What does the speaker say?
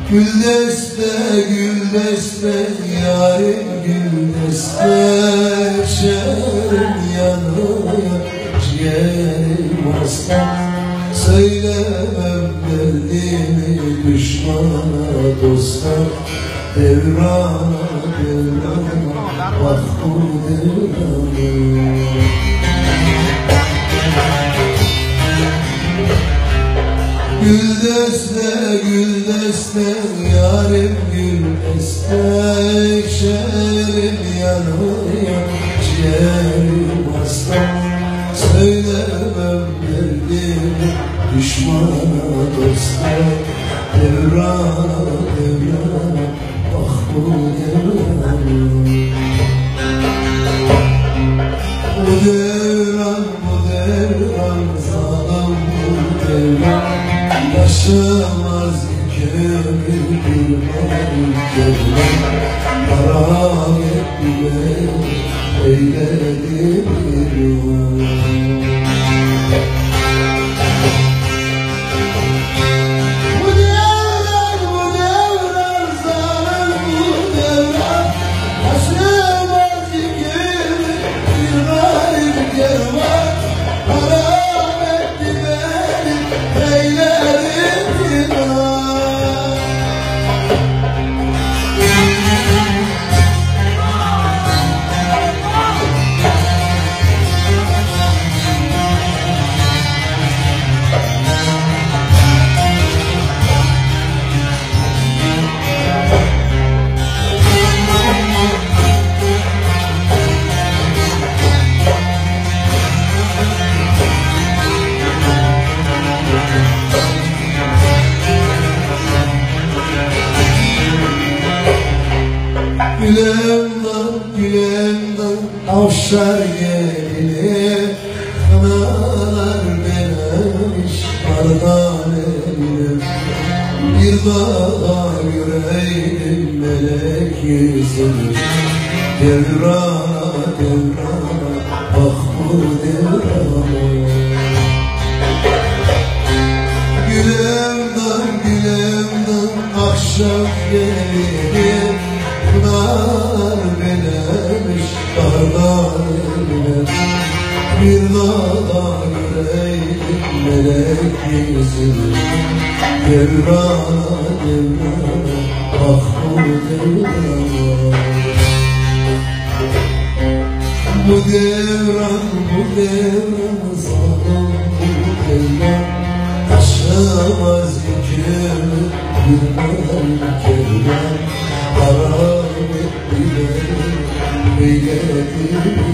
Gül deste, gül deste, yarim gül deste, şerim yanıyor, ciğerim hasta. Söylemem derdimi düşmana dosta, devrana devrana, bak bu devrana. Gül deste, gül deste, yarim gül deste, şerim yanıyor, ciğerim hasta. Söylemem derdimi düşmana dosta, devrana devrana, bak bu devrana. Bu devran, bu devran, zalim bu devran. Yaşamaz kömür bir kervan, haram etti beni, eyledi bir yol. Bu devran zalim bu devran. Yaşamaz kömür bir kervan, haram etti beni, eyledi. Gülemdan, gülemdan avşar gelini, kınalar benemiş bardan eline. Bir dağa göreydim melek yüzünü, devrana devrana, bak bu devrana. Gülemdan, gülemdan akşam gelini, kınar benemiş dardan eline. Bir dağda göreydim melek yüzünü, devrana devrana, bak bu devrana. Bu devran, bu devran, zalim bu devran. Aşamaz yükümü bir kervan, haram etti beni, eyledi.